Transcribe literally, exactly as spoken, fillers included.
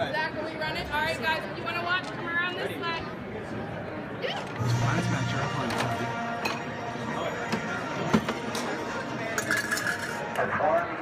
Zach, will we run it? All right, guys, if you want to watch, come around this side. Yeah. Mine's not your point.